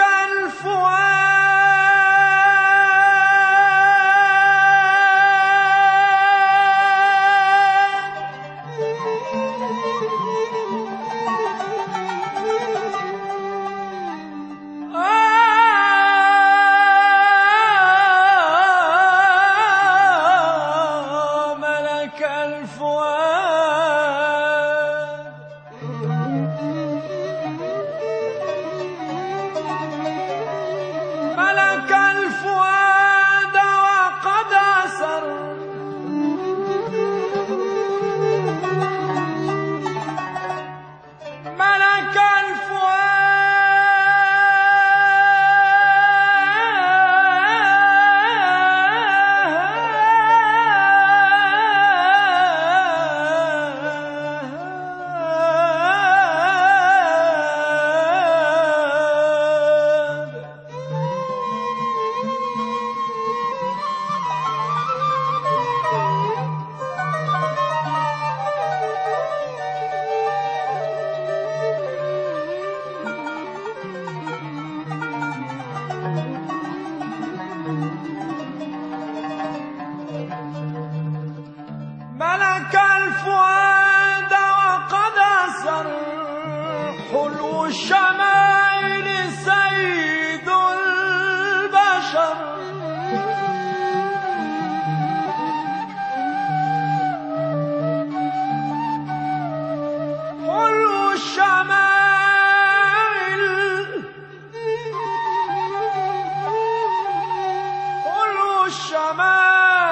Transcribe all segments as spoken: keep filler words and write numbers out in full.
ملك الفؤاد وقد أسر حلو الشمائل سيد البشر حلو الشمائل حلو الشمائل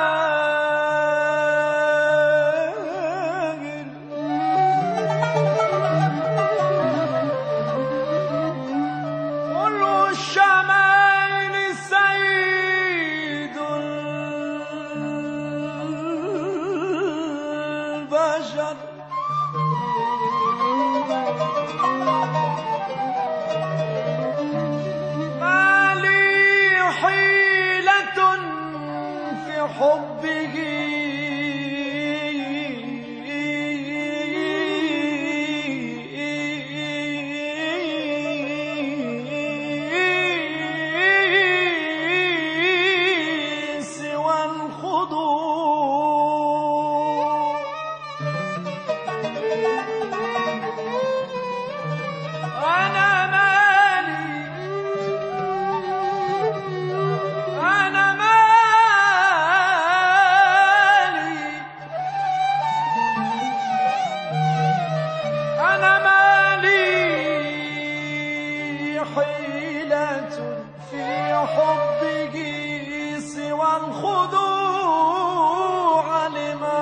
ما لي حيلة في حبه سوى الخضوع. أنا مالي أنا مالي أنا مالي حيلة في حبه سوى الخضوع لما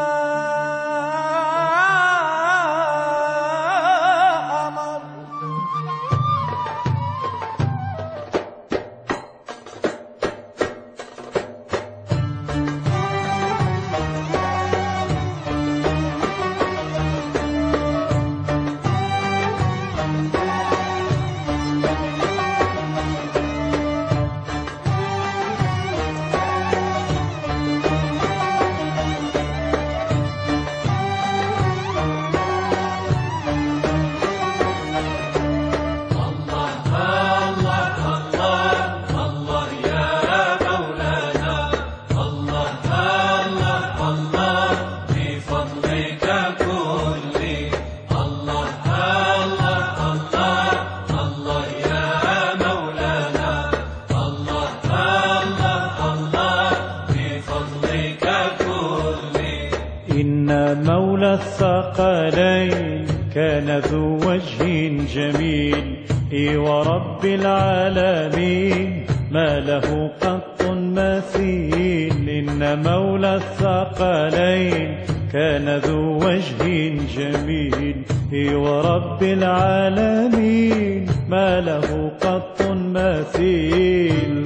إن مولى الثقلين كان ذو وجه جميل ورب العالمين ما له قط مثيل. إن مولى الثقلين كان ذو وجه جميل ورب العالمين ما له قط مثيل.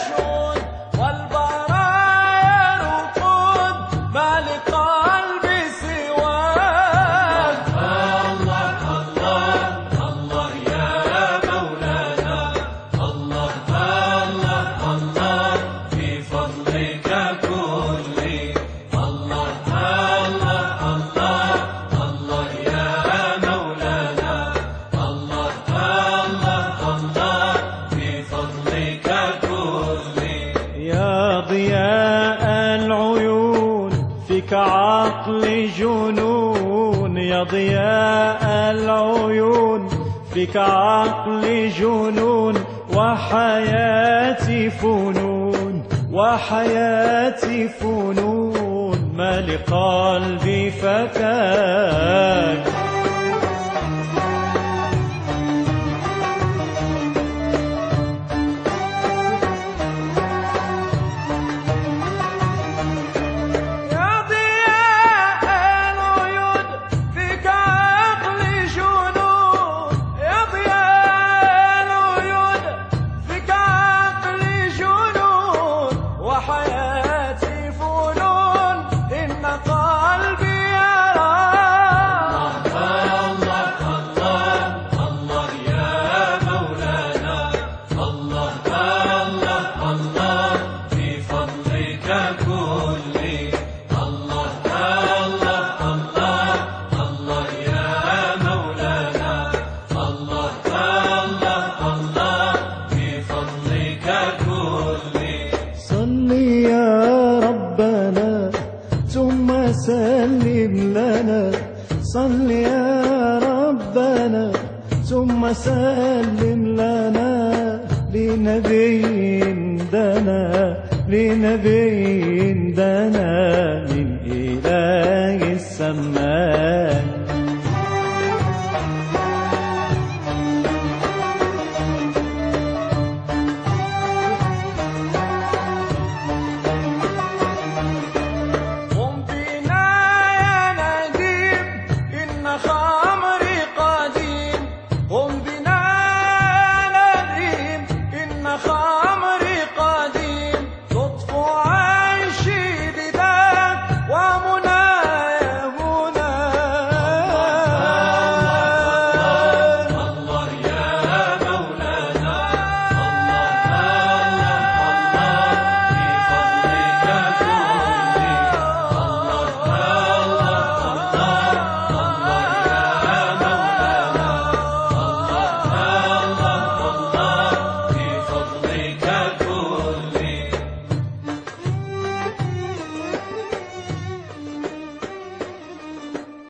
قلبي جنون يا ضياء العيون، فيك عقلي جنون وحياتي فنون، وحياتي فنون، ما لقلبي فكاك. سلم لنا، صل يا ربنا ثم سلم لنا، لنبي دنا، لنبي دنا من إله السماء.